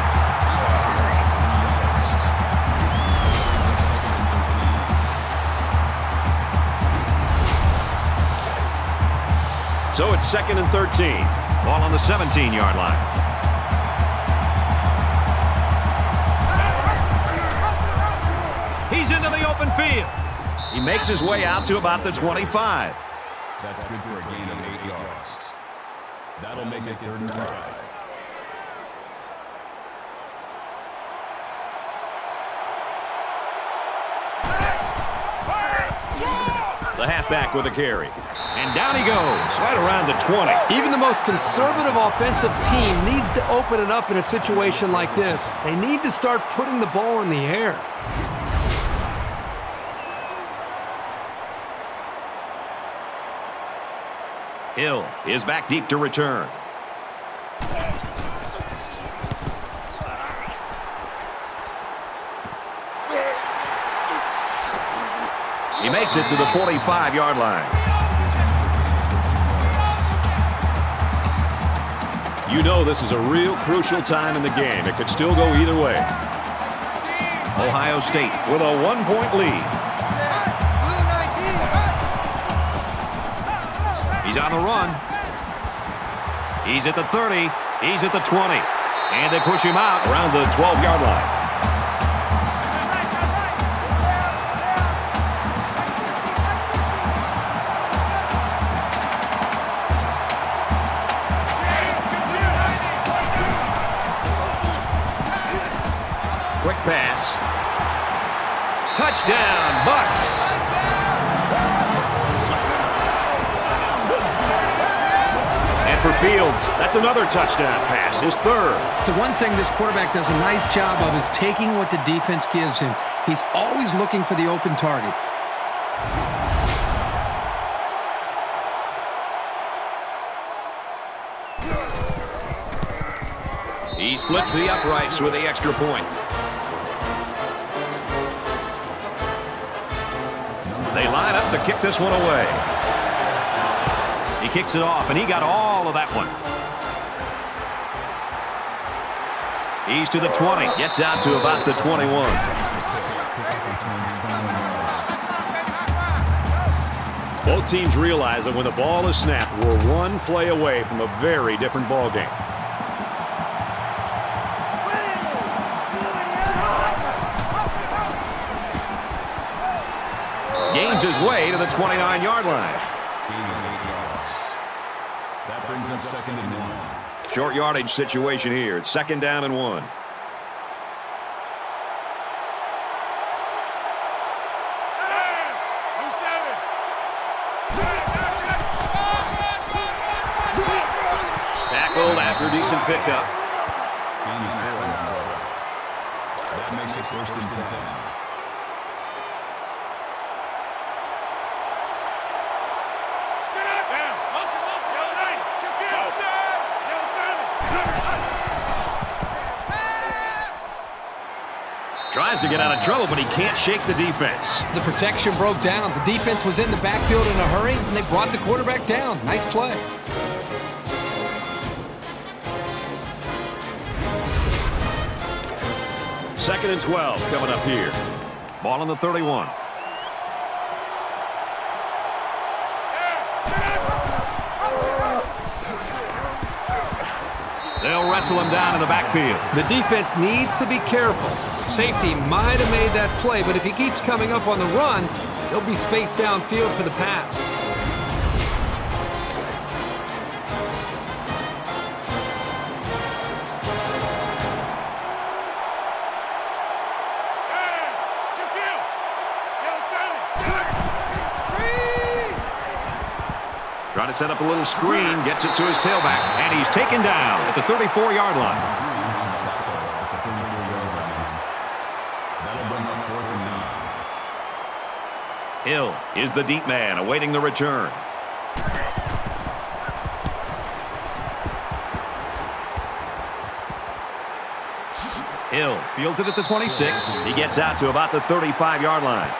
So it's 2nd and 13. Ball on the 17-yard line. He's into the open field. He makes his way out to about the 25. That's good for a gain of 8 yards. That'll make it 3rd and 5. The halfback with a carry. And down he goes, right around the 20. Even the most conservative offensive team needs to open it up in a situation like this. They need to start putting the ball in the air. Hill is back deep to return. He makes it to the 45-yard line. You know this is a real crucial time in the game. It could still go either way. Ohio State with a 1-point lead. He's on the run. He's at the 30. He's at the 20. And they push him out around the 12-yard line. Quick pass. Touchdown, Bucks. And for Fields, that's another touchdown pass, his third. The one thing this quarterback does a nice job of is taking what the defense gives him. He's always looking for the open target. He splits the uprights with the extra point. They line up to kick this one away. He kicks it off, and he got all of that one. He's to the 20. Gets out to about the 21. Both teams realize that when the ball is snapped, we're one play away from a very different ball game. Gains his way to the 29-yard line. That brings up 2nd and 1. Short yardage situation here. It's 2nd down and 1. Tackled after decent pickup. That makes it 1st and 10. Tries to get out of trouble, but he can't shake the defense. The protection broke down. The defense was in the backfield in a hurry, and they brought the quarterback down. Nice play. Second and 12 coming up here. Ball on the 31. They'll wrestle him down in the backfield. The defense needs to be careful. Safety might have made that play, but if he keeps coming up on the run, he'll be spaced downfield for the pass. Trying to set up a little screen, gets it to his tailback, and he's taken down at the 34-yard line. That'll bring up 4th and 9. Hill is the deep man awaiting the return. Hill fields it at the 26. He gets out to about the 35-yard line.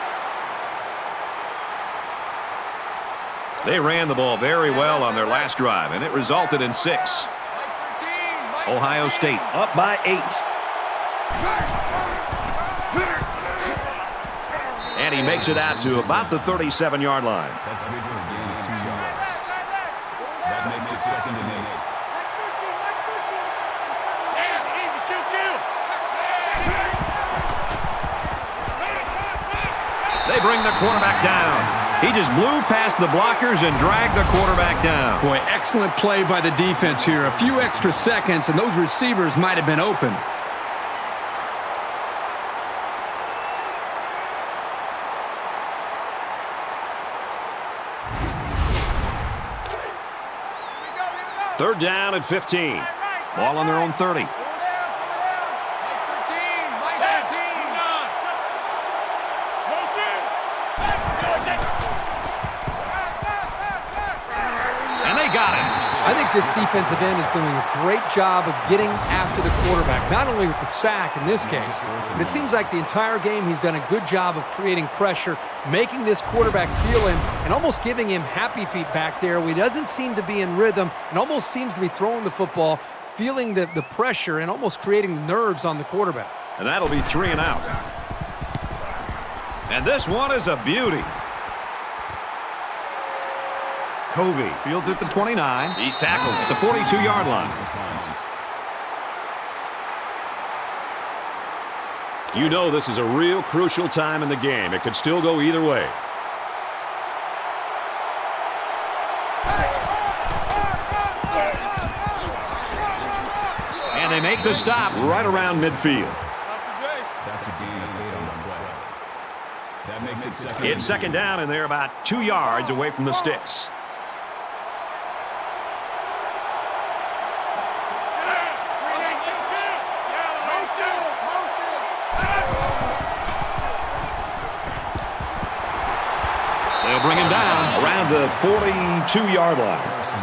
They ran the ball very well on their last drive, and it resulted in 6. Ohio State up by 8. And he makes it out to about the 37-yard line. That's good for a gain of 2 yards. That makes it 2nd and 8. They bring the quarterback down. He just blew past the blockers and dragged the quarterback down. Boy, excellent play by the defense here. A few extra seconds, and those receivers might have been open. Third down and 15. Ball on their own 30. And they got it. I think this defensive end is doing a great job of getting after the quarterback, not only with the sack in this case, but it seems like the entire game he's done a good job of creating pressure, making this quarterback feel him, and almost giving him happy feet back there where he doesn't seem to be in rhythm and almost seems to be throwing the football, feeling the pressure and almost creating the nerves on the quarterback. And that'll be 3 and out. And this one is a beauty. Covey fields at the 29. He's tackled at the 42-yard line. You know this is a real crucial time in the game. It could still go either way. And they make the stop right around midfield. That's a gain of 8 on the play. That makes it second. It's second down, and they're about 2 yards away from the sticks. They'll bring him down around the 42-yard line.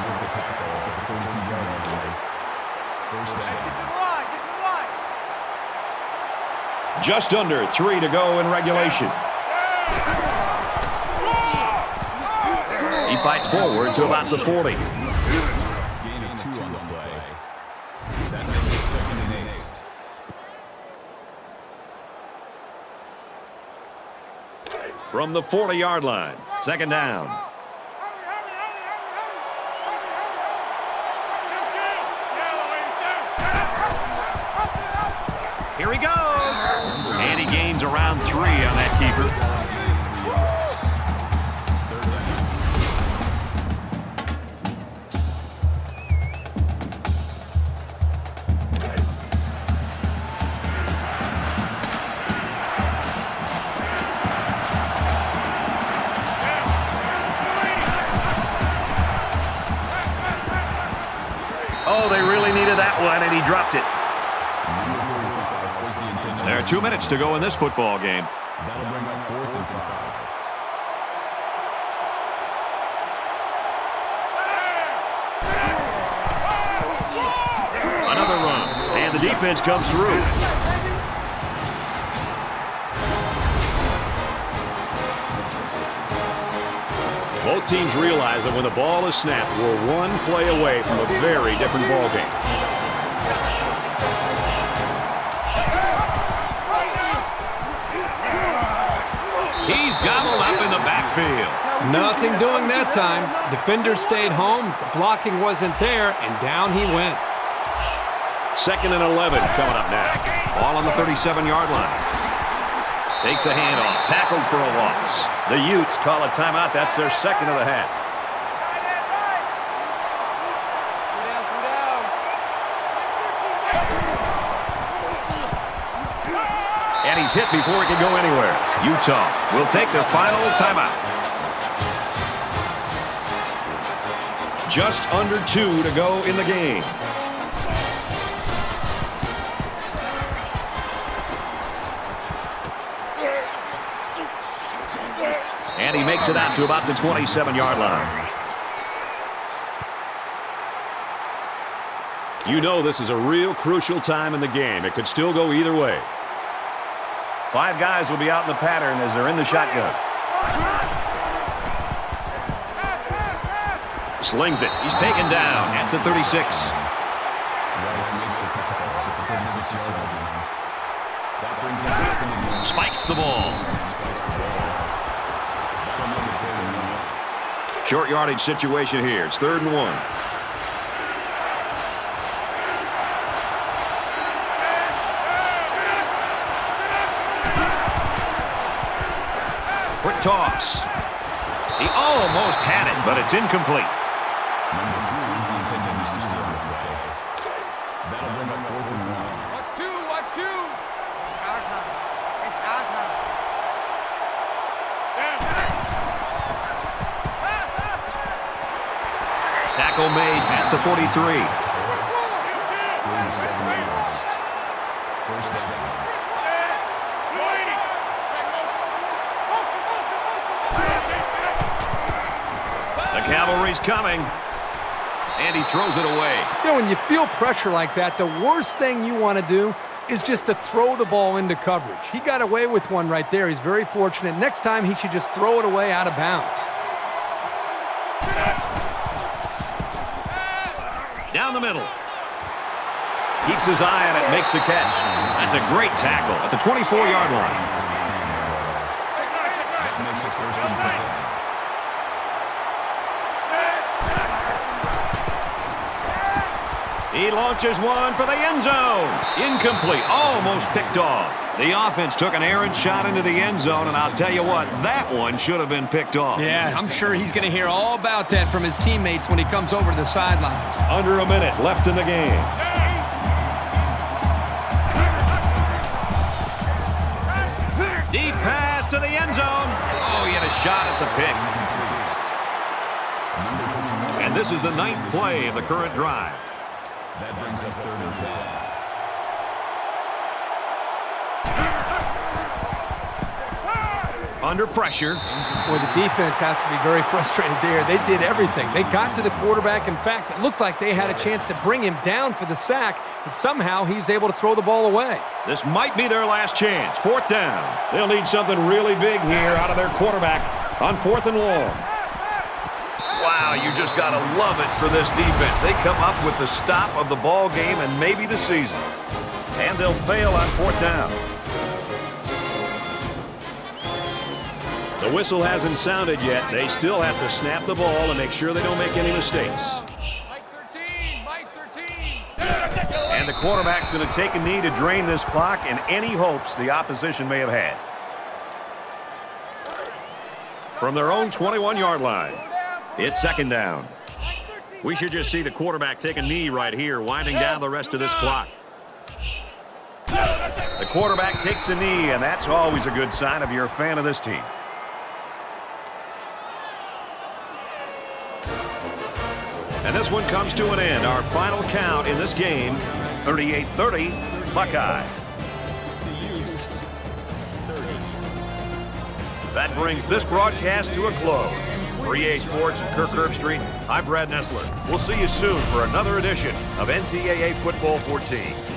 Just under 3 to go in regulation. He fights forward to about the 40. Gain of 2 on the play. That makes it second and 8. From the 40-yard line, second down. Here he goes. And he gains around 3 on that keeper. Oh, they really needed that one, and he dropped it. There are 2 minutes to go in this football game. That'll bring up 4th and 5. Another run, and the defense comes through. Both teams realize that when the ball is snapped, we're 1 play away from a very different ball game. He's gobbled up in the backfield. Nothing doing that time. Defender stayed home. The blocking wasn't there, and down he went. 2nd and 11 coming up now. Ball on the 37-yard line. Takes a handoff. Tackled for a loss. The Utes call a timeout. That's their second of the half. And he's hit before he can go anywhere. Utah will take their final timeout. Just under 2 to go in the game. And he makes it out to about the 27-yard line. You know this is a real crucial time in the game. It could still go either way. 5 guys will be out in the pattern as they're in the shotgun. Slings it. He's taken down at the 36. Spikes the ball. Short yardage situation here. It's 3rd and 1. Quick toss. He almost had it, but it's incomplete. That'll bring up 4th and 1. Watch 2, watch 2. It's our time. It's our time. Tackle made at at the 43. First down. The cavalry's coming. And he throws it away. You know, when you feel pressure like that, the worst thing you want to do is just to throw the ball into coverage. He got away with one right there. He's very fortunate. Next time, he should just throw it away out of bounds. Down the middle. Keeps his eye on it, makes the catch. That's a great tackle at the 24-yard line. That makes it first and 10. He launches one for the end zone. Incomplete. Almost picked off. The offense took an errant shot into the end zone, and I'll tell you what, that one should have been picked off. Yeah, I'm sure he's going to hear all about that from his teammates when he comes over to the sidelines. Under a minute left in the game. Deep pass to the end zone. Oh, he had a shot at the pick. And this is the 9th play of the current drive. That brings us 3rd and 10. Under pressure. Boy, the defense has to be very frustrated there. They did everything. They got to the quarterback. In fact, it looked like they had a chance to bring him down for the sack, but somehow he was able to throw the ball away. This might be their last chance. 4th down. They'll need something really big here out of their quarterback on 4th and long. Wow, you just got to love it for this defense. They come up with the stop of the ball game and maybe the season. And they'll fail on 4th down. The whistle hasn't sounded yet. They still have to snap the ball and make sure they don't make any mistakes. And the quarterback's going to take a knee to drain this clock and any hopes the opposition may have had. From their own 21-yard line, it's 2nd down. We should just see the quarterback take a knee right here, winding down the rest of this clock. The quarterback takes a knee, and that's always a good sign if you're a fan of this team. And this one comes to an end. Our final count in this game, 38-30, Buckeye. That brings this broadcast to a close. For EA Sports and Kirk Herbstreit, I'm Brad Nessler. We'll see you soon for another edition of NCAA Football 14.